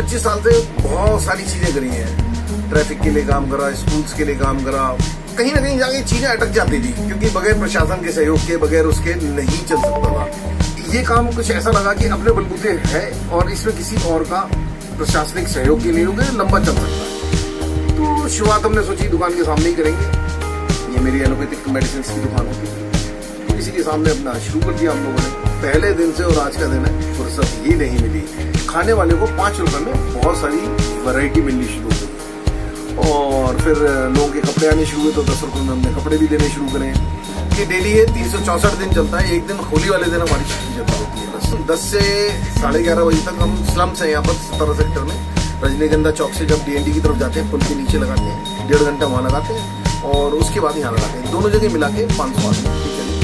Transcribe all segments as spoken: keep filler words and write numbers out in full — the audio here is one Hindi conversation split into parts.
पच्चीस साल से बहुत सारी चीजें करी हैं। ट्रैफिक के लिए काम करा, स्कूल्स के लिए काम करा, कहीं ना कहीं जाके चीजें अटक जाती थी क्योंकि बगैर प्रशासन के सहयोग के, बगैर उसके नहीं चल सकता था। ये काम कुछ ऐसा लगा कि अपने बलबूते है और इसमें किसी और का प्रशासनिक सहयोग की नहीं होगा, लंबा चल सकता है। तो शुरुआत हमने सोची दुकान के सामने ही करेंगे। ये मेरी एलोपैथिक मेडिसिन की दुकान होती है, तो इसी के सामने अपना शुरू कर दिया हम लोगों ने। पहले दिन से और आज का दिन है, फुर्सत ही नहीं मिली। खाने वाले को पांच रुपए में बहुत सारी वैरायटी मिलनी शुरू हो गई और फिर लोगों के कपड़े आने शुरू हुए तो दस रुपए में हमने कपड़े भी देने शुरू करे। ये डेली है, तीन सौ चौसठ दिन चलता है। एक दिन होली वाले दिन हमारी छुट्टी जमा होती है। बस दस से साढ़े ग्यारह बजे तक हम स्लम्स हैं यहाँ पर सतारा सेक्टर में, रजनीगंधा चौक से जब डीएनडी की तरफ जाते हैं पुल के नीचे लगाते हैं, डेढ़ घंटा वहाँ लगाते हैं और उसके बाद यहाँ लगाते हैं। दोनों जगह मिला के पाँच सौ आदमी।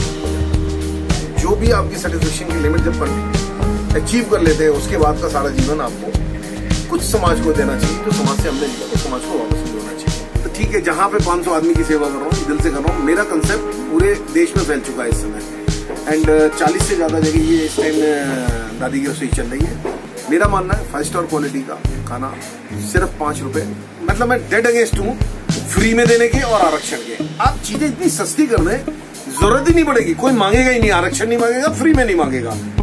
जो भी आपकी सेटिस्फेक्शन की लिमिट जब अचीव कर लेते हैं उसके बाद का सारा जीवन आपको कुछ समाज को देना चाहिए। जो समाज से हमने लिया तो समाज को वापस देना चाहिए। तो ठीक है, जहाँ पे पाँच सौ आदमी की सेवा कर रहा हूँ, दिल से कर रहा हूँ। मेरा कंसेप्ट पूरे देश में फैल चुका है इस समय एंड चालीस से ज्यादा जगह ये इस टाइम दादी की रसोई चल रही है। मेरा मानना है फाइव स्टार क्वालिटी का खाना सिर्फ पांच रुपए, मतलब मैं डेड अगेंस्ट हूँ फ्री में देने के और आरक्षण के। आप चीजें इतनी सस्ती कर दें, जरूरत ही नहीं पड़ेगी, कोई मांगेगा ही नहीं, आरक्षण नहीं मांगेगा, फ्री में नहीं मांगेगा।